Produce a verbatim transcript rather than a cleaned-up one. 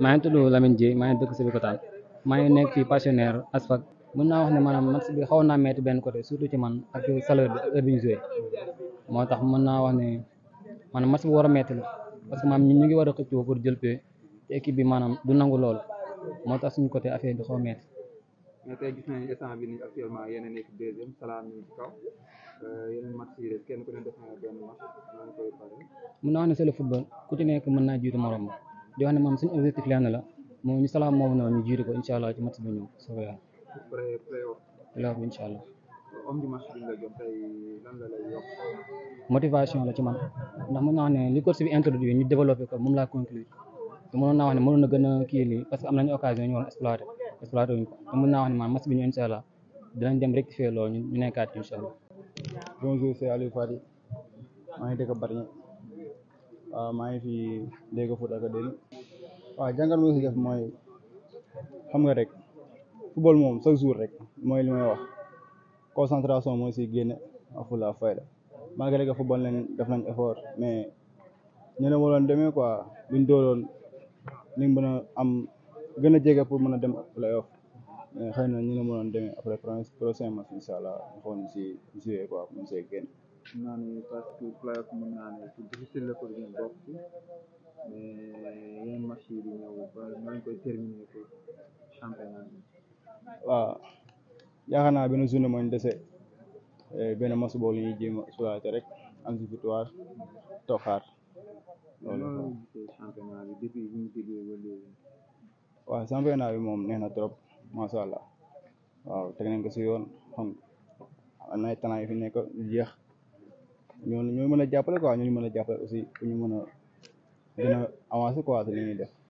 maa ngi tudd Lamine Dieye maa ngi dëkk Sébikotane maa ngi nekk fii pensionnaire ASFAC mën naa wax ne maanaam match bi xawoon naa metti benn côté surtout ci man ak salaire bi heure bi ñu joué moo tax mën naa wax ne maanaam match bu war a metti la parce que maanaam ñu ngi war a xëccoo pour jël pee te équipe bi maanaam du nangu lool moo tax suñu côté affaire bi xaw a metti. mais tey gis nañu instant bi nii actuellement yéen a nekk deuxième Salam ñu ngi ci kaw yeneen match yi des kenn ku ne def na benn match maa ngi koy pare. mën naa wax ne c'est le football ku ci nekk mën naa jiitu morom ba di wax ne moom suñu objectif lenn la moom ñu Salam moom noonu ñu jiitu ko incha allah ci match bi ñëw soo ko yàlla. pré pré-off. pré-off bi incha allah. homme du match bi nga jot tey lan la lay yokk. motivation la ci man ndax mën naa wax ne li coach bi introduit ñu développé ko moom laa conclure te mënoon naa wax ne mënoon na gën a kii lii parce que am nañu occasion ñu war a exploité exploité wuñ ko te mën naa wax ne man match bi ñu incha allah dinañ dem rectifier loolu ñu nekkaat incha allah. bonjour c'est Aliou Fadi maa ngi dëkk Bargny waaw maa ngi fi Dega Foot Academy waaw jàngat moo si def mooy xam nga rek football moom chaque jour rek mooy li may wax concentration mooy si génne ak fulla ak fayda malgré que football nañ def nañ effort mais ñu ne waroon demee quoi buñ dooloon ni mën a am gën a jege pour mën a dem play-off mais xëy na ñu ne mënoon demee après prochain match incha allah ñu xool ñu si jouer quoi ñu see génn. naa ne parce que play-off mën naa ne c'est difficile la pour ngeen bokk ci mais yeneen match yi di ñëw ba nañ koy terminer pour championnat bi. waaw yaakaar naa benn journée mooy dese benn match boobu la ñuy jéem a exploité rek am si victoire toog xaar loolu gisee championnat bi depuis bi ñu déggee ba léegi. waaw championnat bi moom neex na trop macha allah waaw teg nañ ko si yoon xam am na ay talent yu fi nekk jeex ñooñu ñoo mën a jàppale quoi ñooñu mën a jàppale aussi pour ñu mën a gën a avancer quoi te li ñuy def.